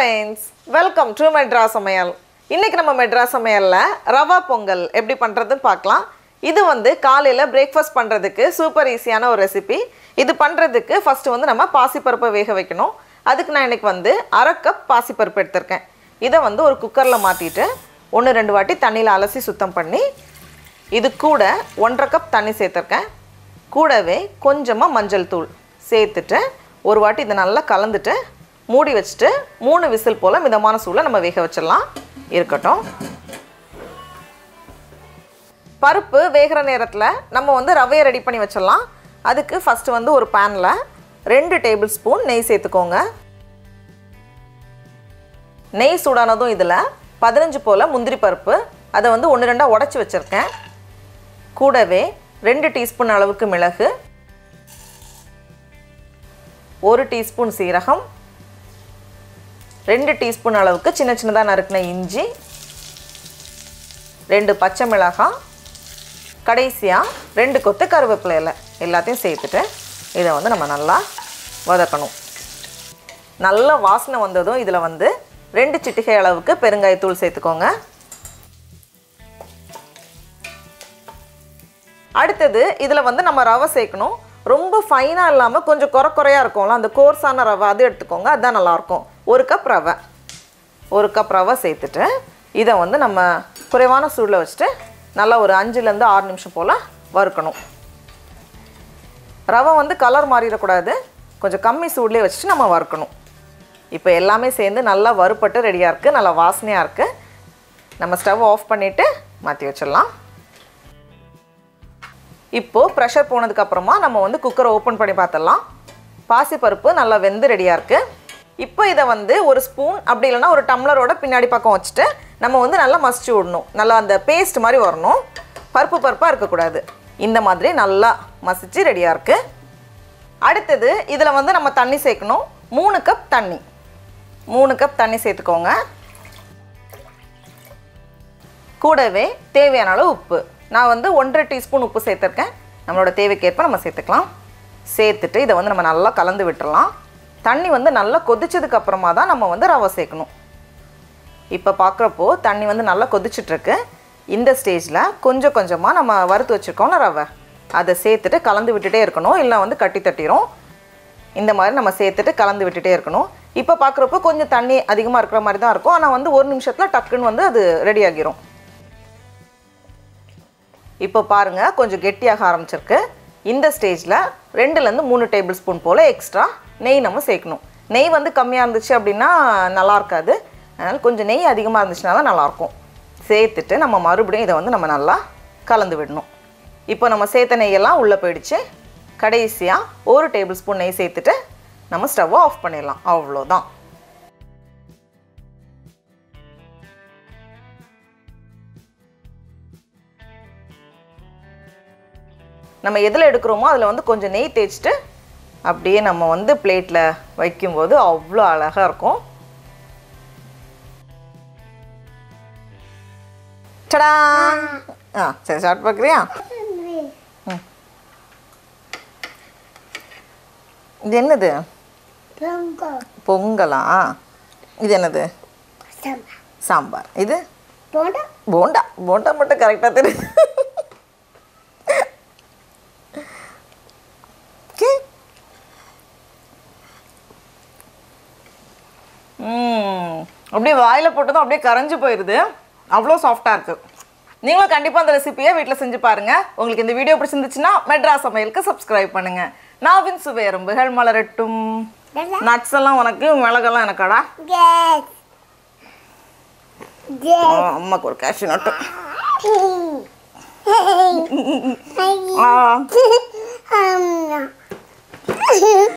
friends, welcome to Madras Samayal. இன்னைக்கு நம்ம Madras Samayalல rava Pongal எப்படி பண்றதுன்னு பார்க்கலாம். இது வந்து காலையில பிரேக்ஃபாஸ்ட் பண்றதுக்கு சூப்பர் ஈஸியான ஒரு ரெசிபி. இது பண்றதுக்கு ஃபர்ஸ்ட் வந்து நம்ம பாசிப்பருப்பை வேக வைக்கணும். அதுக்கு நான் இன்னைக்கு வந்து 1/2 கப் பாசிப்பருப்பு எடுத்துர்க்கேன். இத வந்து ஒரு குக்கர்ல மாத்திட்டு 1-2 வாட்டி தண்ணில அலசி சுத்தம் பண்ணி இது கூட 1/2 கப் தண்ணி சேர்த்திருக்கேன். கூடவே கொஞ்சமா மஞ்சள் தூள் சேர்த்துட்டு ஒரு வாட்டி இத நல்லா கலந்துட்டு மூடி வச்சிட்டு 3 விசில் போல மிதமான சூடுல நம்ம வேக வச்சிரலாம். இருக்கட்டும். பருப்பு வேகற நேரத்துல நம்ம வந்து ரவையை ரெடி பண்ணி வச்சிரலாம். அதுக்கு ஃபர்ஸ்ட் வந்து ஒரு panல 2 டேபிள் ஸ்பூன் நெய் சேர்த்துக்கோங்க. நெய் சூடானதும் இதுல 15 போல முந்திரி பருப்பு அத வந்து 1-2 உடைச்சு வச்சிருக்கேன். கூடவே 2 டீஸ்பூன் அளவுக்கு மிளகு, 1 டீஸ்பூன் சீரகம், 2 டீஸ்பூன் அளவுக்கு சின்ன சின்னதா நறுக்கின இஞ்சி, 2 பச்சை மிளகாய், கடைசியா 2 கொத்து கறிவேப்பிலை இலை எல்லாத்தையும் சேர்த்துட்டு இத வந்து நம்ம நல்லா வதக்கணும். நல்ல வாசனை வந்ததும் இதுல வந்து 2 சிட்டிகை அளவுக்கு பெருங்காய தூள் சேர்த்துக்கோங்க. அடுத்து இதுல வந்து நம்ம ரவை சேர்க்கணும். ரொம்ப ஃபைனா இல்லாம கொஞ்சம் குறையா இருக்கும்ல அந்த கோர்ஸான ரவை அது எடுத்துக்கோங்க. அதான் நல்லா இருக்கும். 1 கப் ரவை. 1 கப் ரவை சேர்த்துட்டு இத வந்து நம்ம குறைவான சூடுல வச்சிட்டு நல்லா ஒரு 5 ல இருந்து 6 நிமிஷம் போல வறுக்கணும். ரவை வந்து கலர் மாறிட கூடாது. கொஞ்சம் கம்மி சூடுலயே வச்சிட்டு நம்ம வறுக்கணும். இப்போ எல்லாமே சேர்ந்து நல்லா வறுபட்டு ரெடியா இருக்கு. நல்லா வாசனையா இருக்கு. நம்ம ஸ்டவ் ஆஃப் பண்ணிட்டு மாத்தி வச்சிரலாம். இப்போ பிரஷர் போனதுக்கு அப்புறமா நம்ம வந்து குக்கரை ஓபன் பண்ணி பார்த்தறலாம். பாசி பருப்பு நல்லா வெந்து ரெடியா இருக்கு. இப்போ இத வந்து ஒரு ஸ்பூன் அப்படி இல்லனா ஒரு டம்ளரோட பின்னாடி பக்கம் வச்சிட்டு நம்ம வந்து நல்லா மசிச்சு விடணும். நல்லா அந்த பேஸ்ட் மாதிரி வரணும். பருப்பா இருக்க கூடாது. இந்த மாதிரி நல்லா மசிச்சு ரெடியா இருக்கு. அடுத்து இதுல வந்து நம்ம தண்ணி சேர்க்கணும். 3 கப் தண்ணி. 3 கப் தண்ணி சேர்த்துக்கோங்க. கூடவே தேவையான அளவு உப்பு. நான் வந்து 1/2 டீஸ்பூன் உப்பு சேர்த்திருக்கேன். நம்மளோட தேவைக்கேற்ப நம்ம சேர்த்துக்கலாம். சேர்த்துட்டு இத வந்து நம்ம நல்லா கலந்து விட்டுறலாம். தண்ணி வந்து நல்லா கொதிச்சதுக்கு அப்புறமா தான் நம்ம வந்து ரவை சேர்க்கணும். இப்போ பார்க்கறப்போ தண்ணி வந்து நல்லா கொதிச்சிட்டு இருக்கு. இந்த ஸ்டேஜ்ல கொஞ்சமா நம்ம வறுத்து வச்சிருக்கோம்ல ரவை அதை சேர்த்துட்டு கலந்து விட்டுட்டே இருக்கணும். இல்ல வந்து கட்டி தட்டிரும். இந்த மாதிரி நம்ம சேர்த்துட்டு கலந்து விட்டுட்டே இருக்கணும். இப்போ பார்க்கறப்போ கொஞ்சம் தண்ணி அதிகமா இருக்கிற மாதிரி தான் இருக்கும். ஆனா வந்து 1 நிமிஷத்துல டக்குன்னு வந்து அது ரெடி ஆகிரும். இப்போ பாருங்க கொஞ்சம் கெட்டியாக ஆரம்பிச்சிருக்கு. இந்த ஸ்டேஜ்ல 2 ல இருந்து 3 டேபிள் ஸ்பூன் போல எக்ஸ்ட்ரா நெய் நம்ம சேர்க்கணும். நெய் வந்து கம்மியா இருந்துச்சு அப்படினா நல்லா இருக்காது. அதனால கொஞ்சம் நெய் அதிகமா இருந்துச்சுனா தான் நல்லா இருக்கும். சேர்த்துட்டு நம்ம மறுபடியும் இத வந்து நம்ம நல்லா கலந்து விடணும். இப்போ நம்ம சேர்த்த நெய் எல்லாம் உள்ள போய்டுச்சு. கடைசியா 1 டேபிள் ஸ்பூன் நெய் சேர்த்துட்டு நம்ம ஸ்டவ் ஆஃப் பண்ணிடலாம். அவ்வளவுதான். நம்ம எதில் எடுக்கிறோமோ அதில் வந்து கொஞ்சம் நெய் தேய்ச்சிட்டு அப்படியே நம்ம வந்து பிளேட்ல வைக்கும்போது அவ்வளோ அழகா இருக்கும். டடா! சரி ஸ்டார்ட் பார்க்குறியா? இது என்னது? பொங்கலா? இது என்னது? சாம்பார். இது போண்டா. போண்டா மட்டும் கரெக்டாக தெரியுது. அப்படியே வாயில போட்டதும் அப்படியே கரைஞ்சு போயிருது. அவ்வளோ சாஃப்டா இருக்கு. நீங்களும் கண்டிப்பா அந்த ரெசிபியை வீட்டில் செஞ்சு பாருங்க. உங்களுக்கு இந்த வீடியோ பிடிச்சிருந்துச்சுன்னா மெட்ராஸ் சமையலுக்கு சப்ஸ்கிரைப் பண்ணுங்க. நாவின் சுவையரும்புகள் மலரட்டும். நட்ஸ் எல்லாம் உனக்கு, மிளகெல்லாம் எனக்காடா? அம்மாக்கு ஒரு கேஷ்யூ நட்டு.